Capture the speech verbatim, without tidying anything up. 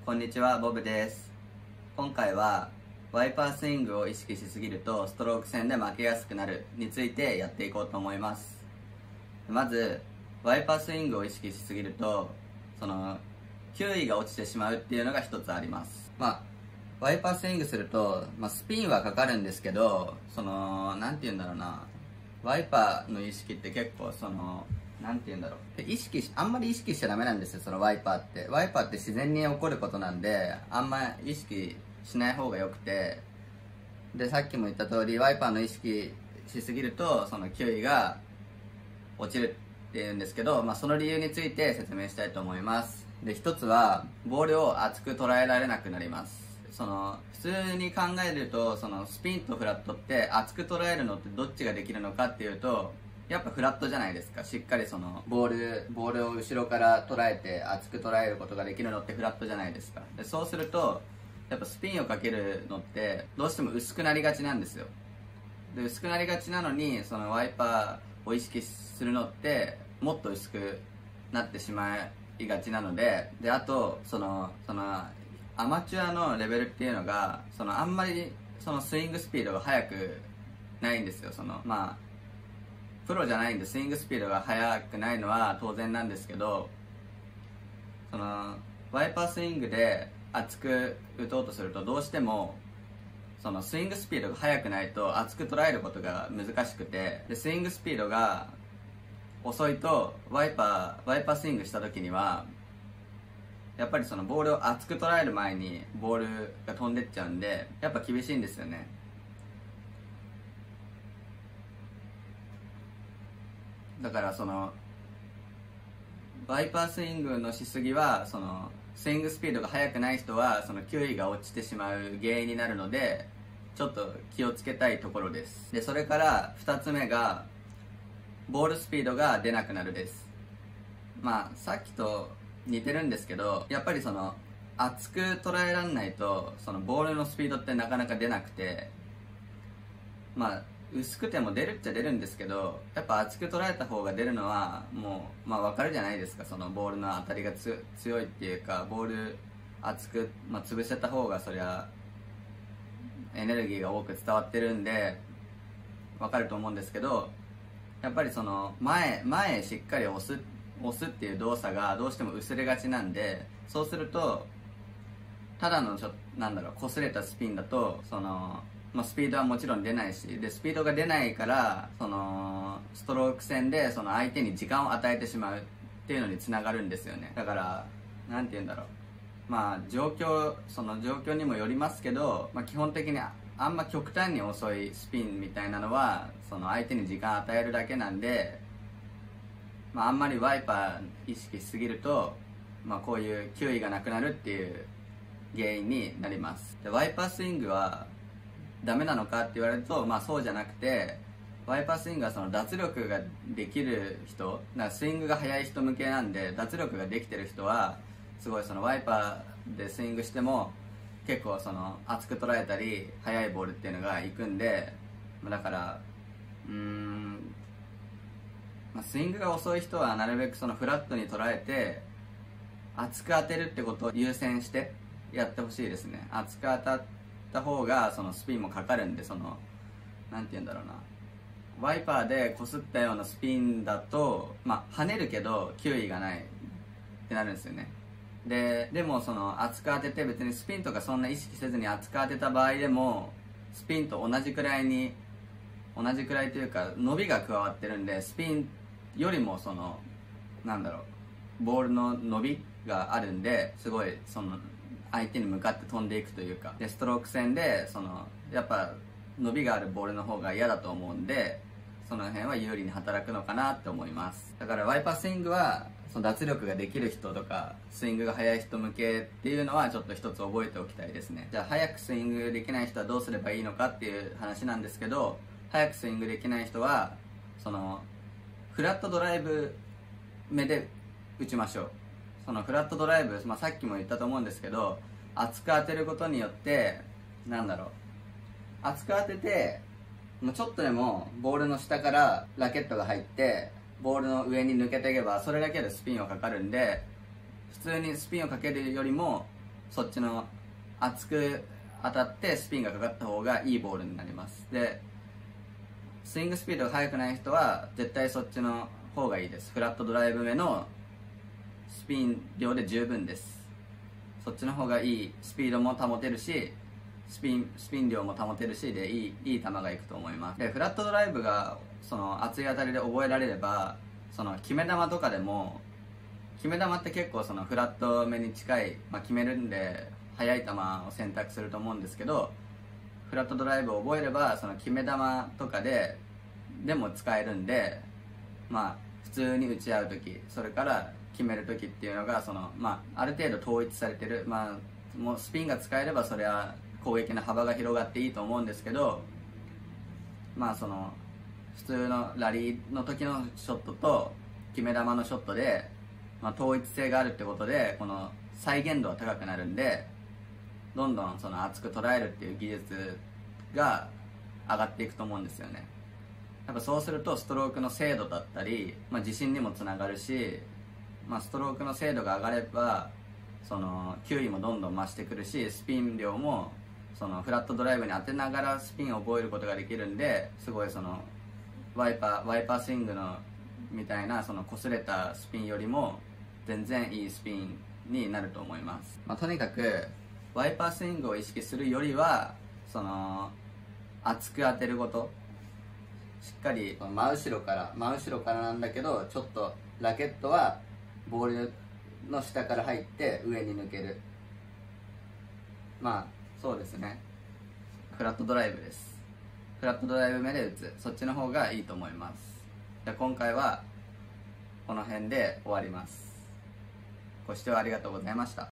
こんにちは、ボブです。今回はワイパースイングを意識しすぎるとストローク戦で負けやすくなるについてやっていこうと思います。まずワイパースイングを意識しすぎるとその球威が落ちてしまうっていうのが一つあります。まあワイパースイングすると、まあ、スピンはかかるんですけど、そのなんて言うんだろうな、ワイパーの意識って結構そのなんて言うんだろう、意識しあんまり意識しちゃダメなんですよ。そのワイパーってワイパーって自然に起こることなんで、あんま意識しない方がよくて、でさっきも言った通りワイパーの意識しすぎるとその球威が落ちるっていうんですけど、まあ、その理由について説明したいと思います。で一つはボールを厚く捉えられなくなります。その普通に考えるとそのスピンとフラットって厚く捉えるのってどっちができるのかっていうと、やっぱフラットじゃないですか。しっかりそのボールボールを後ろから捉えて厚く捉えることができるのってフラットじゃないですか。でそうするとやっぱスピンをかけるのってどうしても薄くなりがちなんですよ。で薄くなりがちなのにそのワイパーを意識するのってもっと薄くなってしまいがちなので、であとそのそのアマチュアのレベルっていうのがそのあんまりそのスイングスピードが速くないんですよ。そのまあプロじゃないんでスイングスピードが速くないのは当然なんですけど、そのワイパースイングで厚く打とうとするとどうしてもそのスイングスピードが速くないと厚く捉えることが難しくて、でスイングスピードが遅いとワイパーワイパースイングした時にはやっぱりそのボールを厚く捉える前にボールが飛んでっちゃうんで、やっぱ厳しいんですよね。だからそのワイパースイングのしすぎはそのスイングスピードが速くない人はその球威が落ちてしまう原因になるので、ちょっと気をつけたいところです。でそれからふたつめがボールスピードが出なくなるです。まあさっきと似てるんですけど、やっぱりその厚く捉えられないとそのボールのスピードってなかなか出なくて、まあ薄くても出るっちゃ出るんですけど、やっぱ厚く捉えた方が出るのはもう、まあ、分かるじゃないですか。そのボールの当たりがつ強いっていうか、ボール厚く、まあ、潰せた方がそりゃエネルギーが多く伝わってるんで分かると思うんですけど、やっぱりその前前へしっかり押す押すっていう動作がどうしても薄れがちなんで、そうするとただのちょなんだろう擦れたスピンだとそのまあ、スピードはもちろん出ないし、でスピードが出ないからそのストローク戦でその相手に時間を与えてしまうっていうのにつながるんですよね。だからなんて言うんだろう、まあ状況その状況にもよりますけど、まあ、基本的にあんま極端に遅いスピンみたいなのはその相手に時間を与えるだけなんで、まあ、あんまりワイパー意識しすぎると、まあ、こういう球威がなくなるっていう原因になります。でワイパースイングはダメなのかって言われると、まあそうじゃなくて、ワイパースイングはその脱力ができる人、なんかスイングが速い人向けなんで、脱力ができてる人はすごいそのワイパーでスイングしても結構その厚く捉えたり速いボールっていうのがいくんで、だからうーん、まあ、スイングが遅い人はなるべくそのフラットに捉えて厚く当てるってことを優先してやってほしいですね。厚く当たってた方がそのスピンもかかるんで、そのなんて言うんだろうな、ワイパーでこすったようなスピンだとまあ跳ねるけど球威がないってなるんですよね。ででもその厚く当てて別にスピンとかそんな意識せずに厚く当てた場合でもスピンと同じくらいに同じくらいというか伸びが加わってるんで、スピンよりもそのなんだろうボールの伸びがあるんで、すごいその相手に向かって飛んでいくというか、でストローク戦でそのやっぱ伸びがあるボールの方が嫌だと思うんで、その辺は有利に働くのかなって思います。だからワイパースイングはその脱力ができる人とかスイングが速い人向けっていうのはちょっと一つ覚えておきたいですね。じゃあ早くスイングできない人はどうすればいいのかっていう話なんですけど、早くスイングできない人はそのフラットドライブ目で打ちましょう。そのフラットドライブ、まあ、さっきも言ったと思うんですけど、厚く当てることによってなんだろう厚く当ててもうちょっとでもボールの下からラケットが入ってボールの上に抜けていけばそれだけでスピンはかかるんで、普通にスピンをかけるよりもそっちの厚く当たってスピンがかかった方がいいボールになります。でスイングスピードが速くない人は絶対そっちの方がいいです。フラットドライブ目のスピン量で十分です。そっちの方がいい、スピードも保てるしスピンスピン量も保てるしでいいいい球がいくと思います。でフラットドライブがその熱い当たりで覚えられれば、その決め球とかでも、決め球って結構そのフラット目に近い、まあ、決めるんで速い球を選択すると思うんですけど、フラットドライブを覚えればその決め球とかででも使えるんで、まあ普通に打ち合う時、それから決める時っていうのがその、まあ、ある程度統一されてる、まあ、もうスピンが使えればそれは攻撃の幅が広がっていいと思うんですけど、まあその普通のラリーの時のショットと決め球のショットで、まあ、統一性があるってことでこの再現度は高くなるんで、どんどんその厚く捉えるっていう技術が上がっていくと思うんですよね。やっぱそうするとストロークの精度だったり、まあ、自信にもつながるし、まあ、ストロークの精度が上がればその球威もどんどん増してくるし、スピン量もそのフラットドライブに当てながらスピンを覚えることができるんで、すごいそのワイパーワイパースイングのみたいなその擦れたスピンよりも全然いいスピンになると思います。まあ、とにかくワイパースイングを意識するよりはその厚く当てること、しっかり真後ろから真後ろからなんだけど、ちょっとラケットはボールの下から入って上に抜ける、まあそうですね、フラットドライブです。フラットドライブ目で打つ、そっちの方がいいと思います。じゃあ今回はこの辺で終わります。ご視聴ありがとうございました。